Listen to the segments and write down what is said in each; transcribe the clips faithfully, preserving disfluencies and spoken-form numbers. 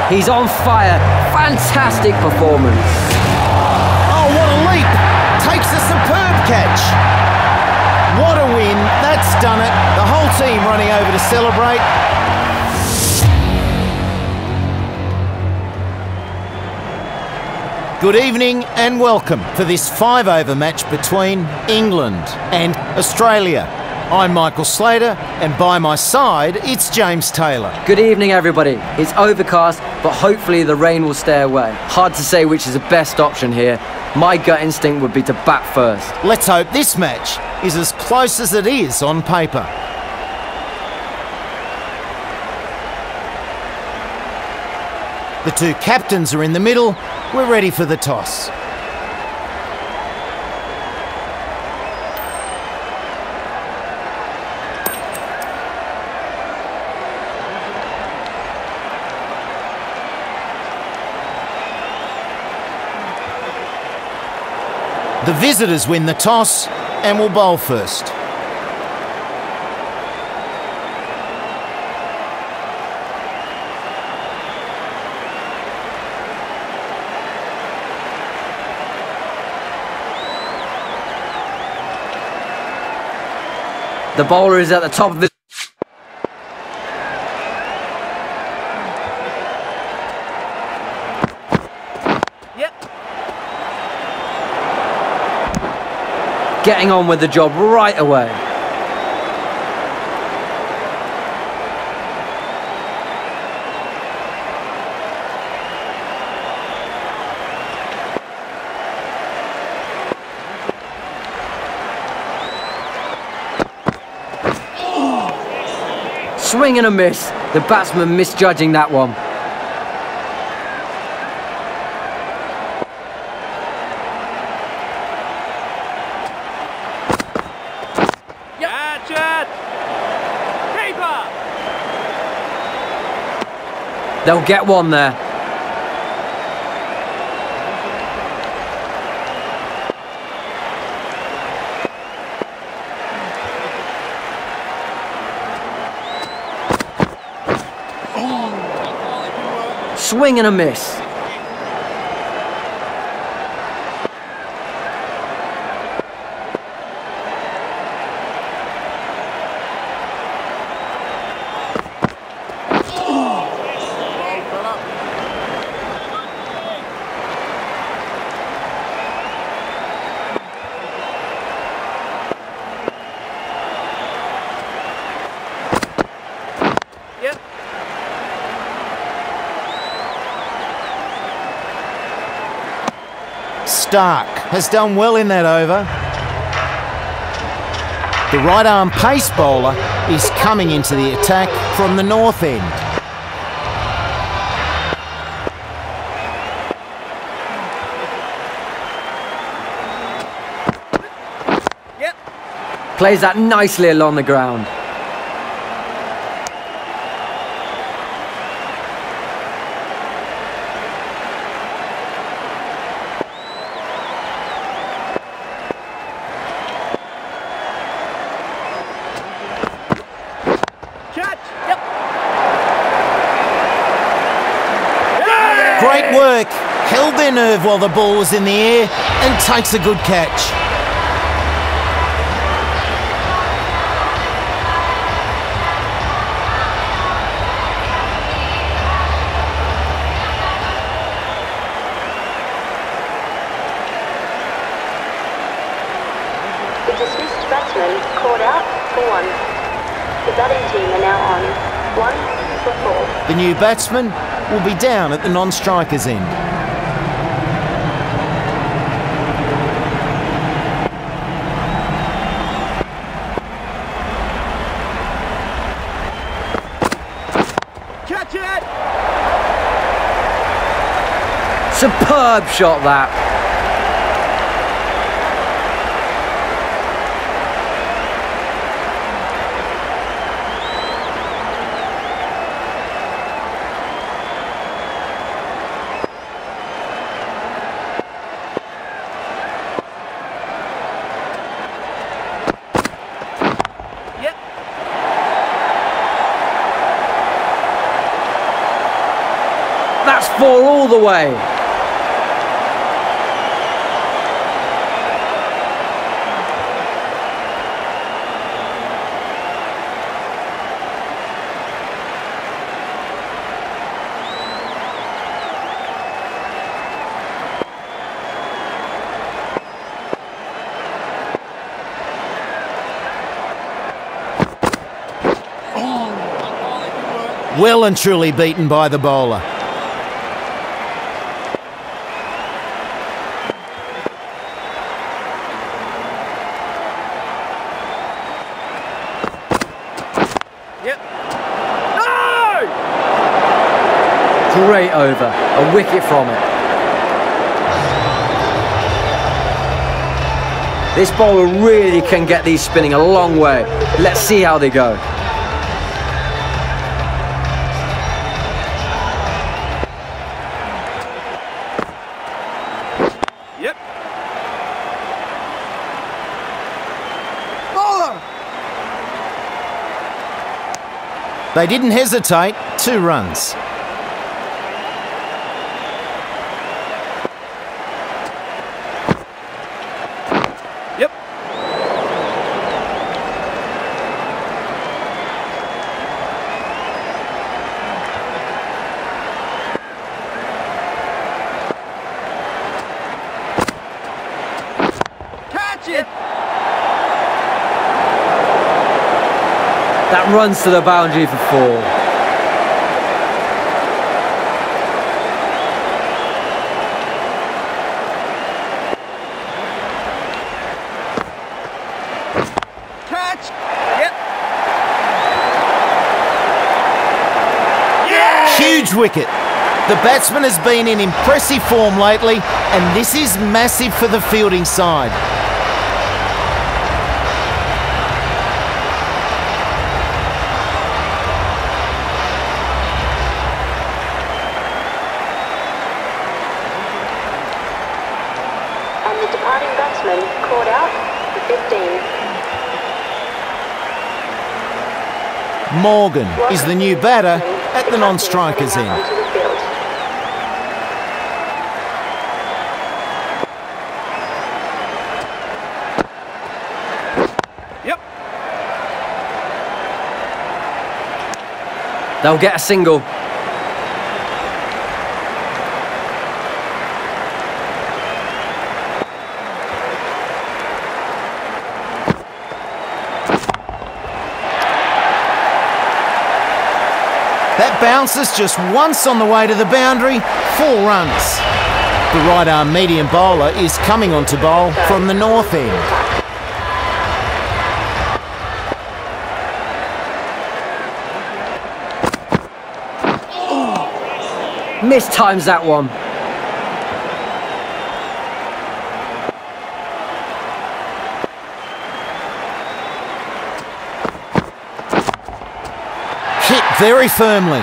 He's on fire. Fantastic performance. Oh, what a leap. Takes a superb catch. What a win. That's done it. The whole team running over to celebrate. Good evening and welcome for this five-over match between England and Australia. I'm Michael Slater, and by my side, it's James Taylor. Good evening, everybody. It's overcast, but hopefully the rain will stay away. Hard to say which is the best option here. My gut instinct would be to bat first. Let's hope this match is as close as it is on paper. The two captains are in the middle. We're ready for the toss. The visitors win the toss and will bowl first. The bowler is at the top of the... Yep. Getting on with the job right away. Swing and a miss. The batsman misjudging that one. Catch it! Keeper! They'll get one there. Swing and a miss. Yep. Stark has done well in that over. The right-arm pace bowler is coming into the attack from the north end. Yep. Plays that nicely along the ground. Great work, held their nerve while the ball was in the air and takes a good catch. The dismissed batsman called out for one. The batting team are now on one for four. The new batsman will be down at the non-strikers end. Catch it! Superb shot that. all the way. Well and truly beaten by the bowler. Yep. No! Great over. A wicket from it. This bowler really can get these spinning a long way. Let's see how they go. Yep. They didn't hesitate. Two runs. Yep. Catch it. That runs to the boundary for four. Catch. Yep. Huge wicket. The batsman has been in impressive form lately, and this is massive for the fielding side. And the departing batsman called out for fifteen. Morgan is the new batter at the non-strikers end. Onto the field. Yep. They'll get a single. That bounces just once on the way to the boundary, four runs. The right-arm medium bowler is coming on to bowl from the north end. Mistimes that one. Hit very firmly.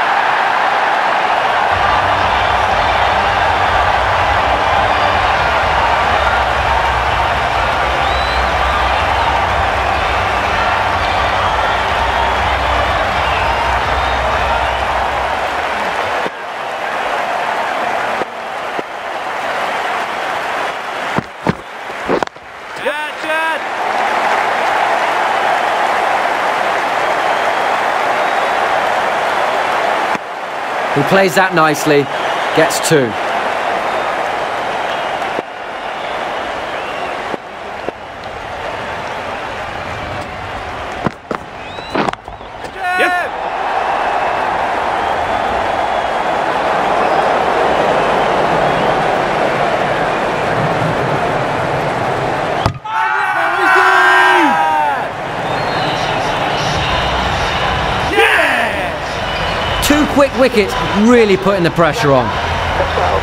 Catch it. He plays that nicely. Gets two. Yep. Two quick wickets, really putting the pressure on. For twelve.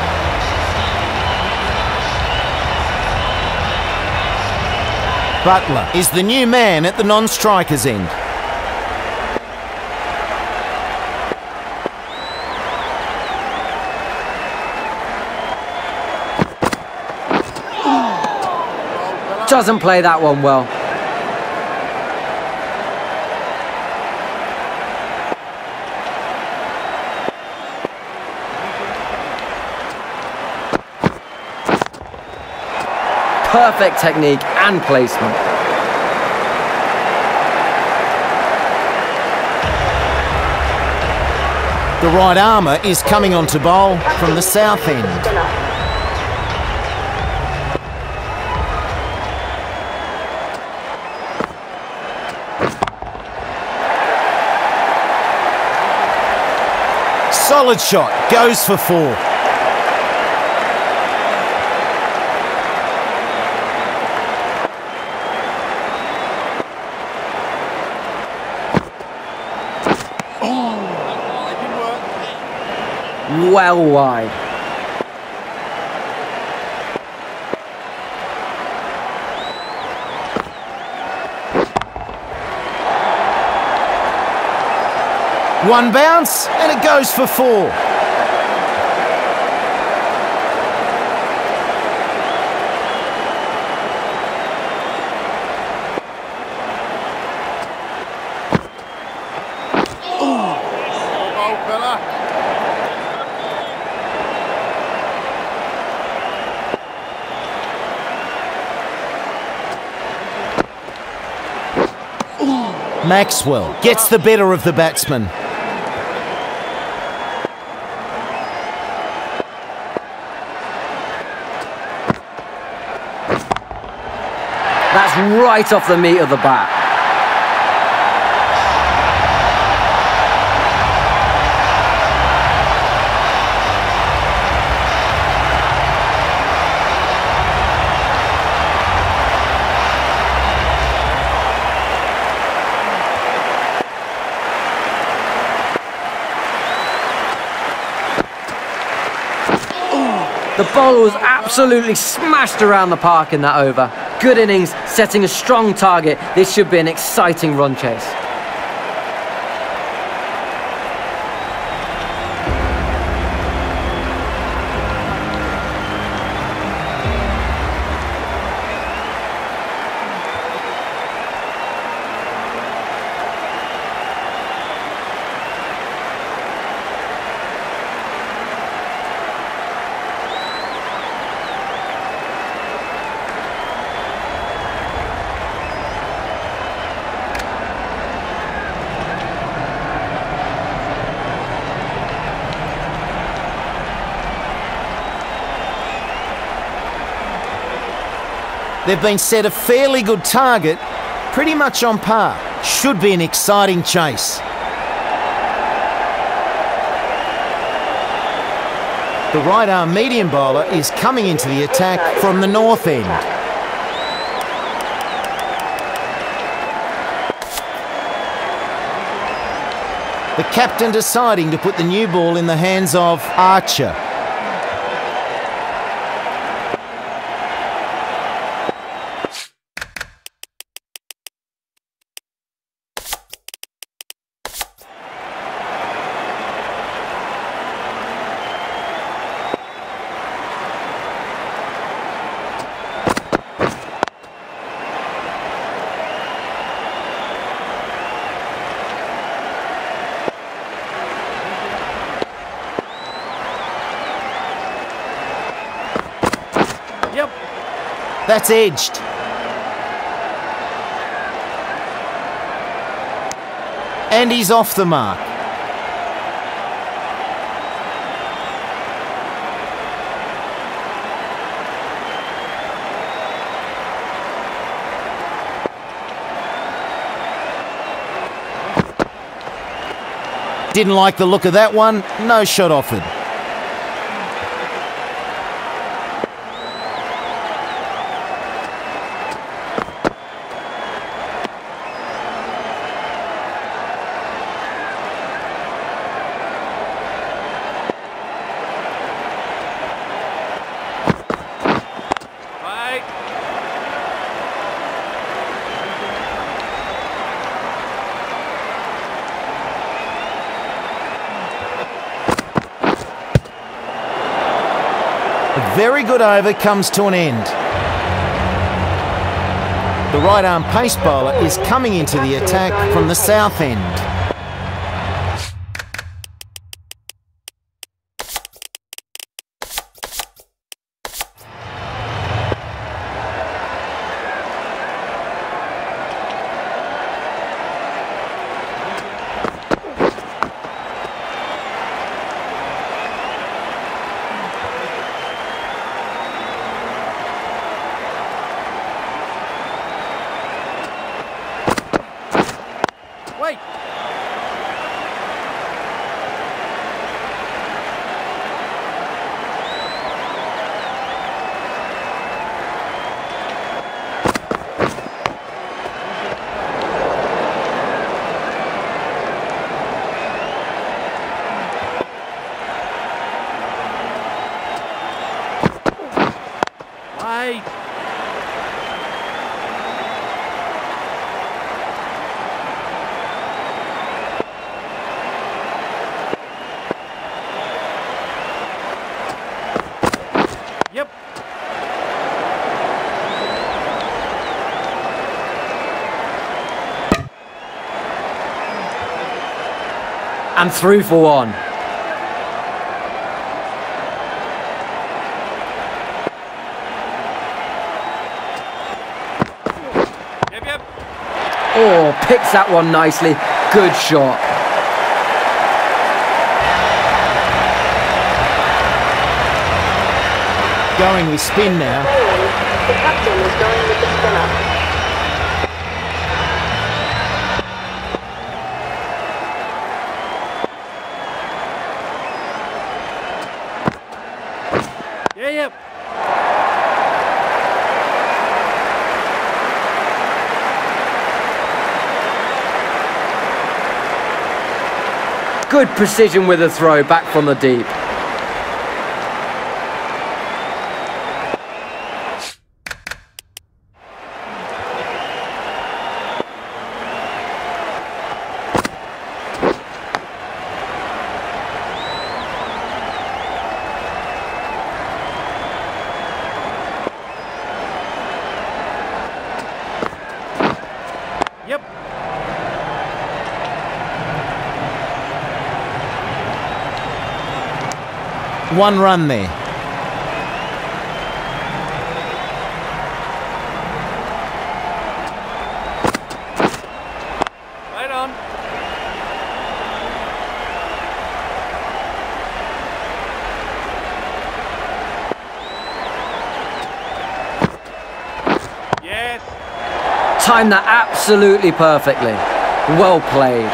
Butler is the new man at the non-strikers end. Doesn't play that one well. perfect technique and placement. The right armour is coming on to bowl from the south end. Spinner. Solid shot, goes for four. Well wide. One bounce, and it goes for four. Maxwell gets the better of the batsman. That's right off the meat of the bat. The bowler was absolutely smashed around the park in that over. Good innings, setting a strong target. This should be an exciting run chase. They've been set a fairly good target, pretty much on par. Should be an exciting chase. The right arm medium bowler is coming into the attack from the north end. The captain deciding to put the new ball in the hands of Archer. Yep. That's edged. And he's off the mark. Didn't like the look of that one. No shot offered. A very good over comes to an end. The right arm pace bowler is coming into the attack from the south end. Wait. Wait. Yep. And through for one. Yep, yep. Oh, picks that one nicely. Good shot. Going with spin now. The captain is going with the spinner. Yeah, yep. Good precision with a throw back from the deep. Yep. One run there. Right on. Yes. Timed that absolutely perfectly. Well played.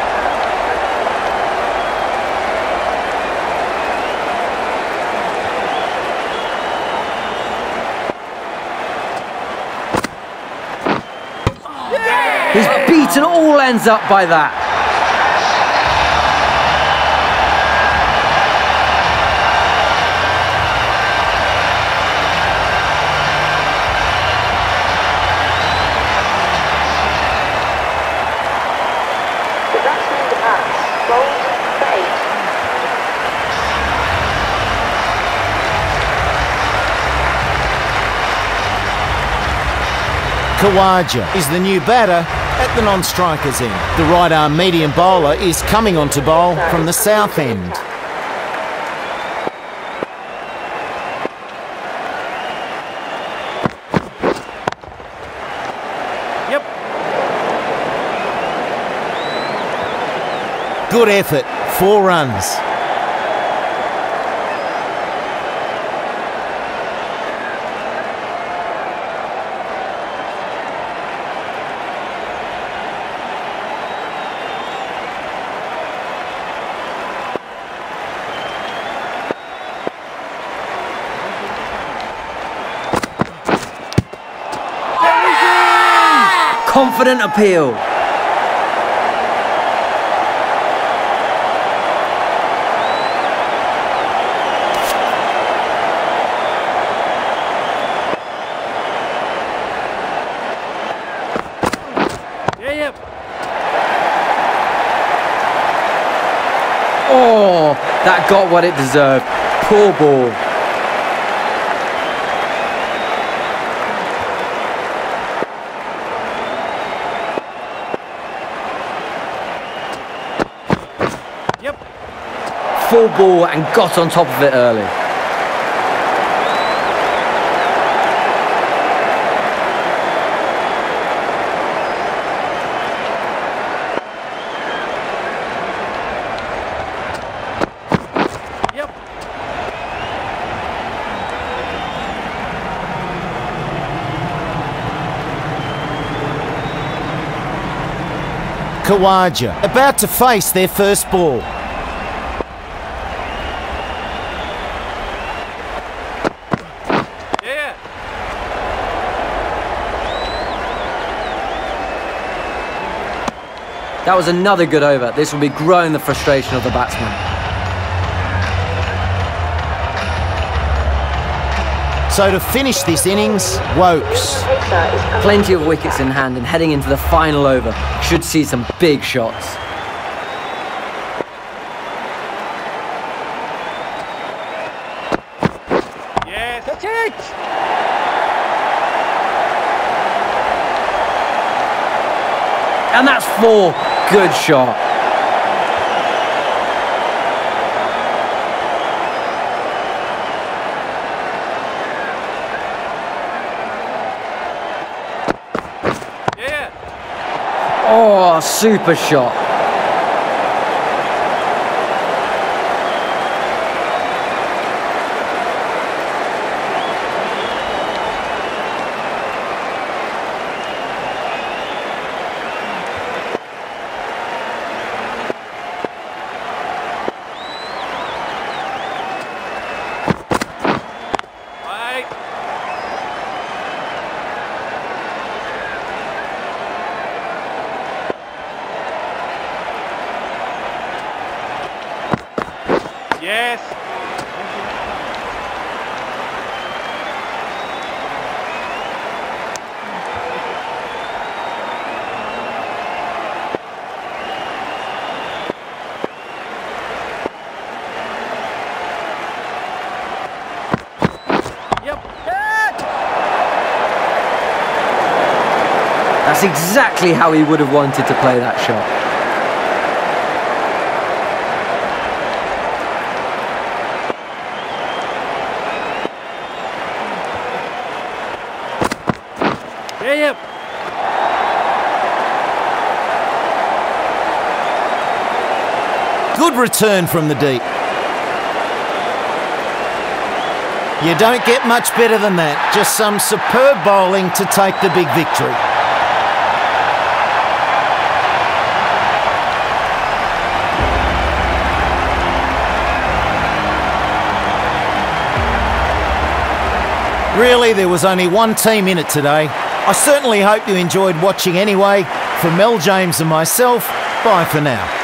He's beaten all ends up by that. The batsman departs. Bowled for eight. Kawaja is the new batter at the non-strikers end. The right-arm medium bowler is coming on to bowl from the south end. Yep. Good effort, four runs. Confident appeal. Yeah, yep. Oh, that got what it deserved. Poor ball. Yep. Full ball and got on top of it early. Yep. Khawaja, about to face their first ball. Yeah. That was another good over. This will be growing the frustration of the batsman. So to finish this innings, Wokes. Plenty of wickets in hand and heading into the final over. Should see some big shots. Yes. Catch it! And that's four. Good shot. Yeah. Oh, super shot. Right. Yes. Yep. That's exactly how he would have wanted to play that shot. Yeah, yep. Good return from the deep. You don't get much better than that. Just some superb bowling to take the big victory. Really, there was only one team in it today. I certainly hope you enjoyed watching anyway. For Mel James and myself, bye for now.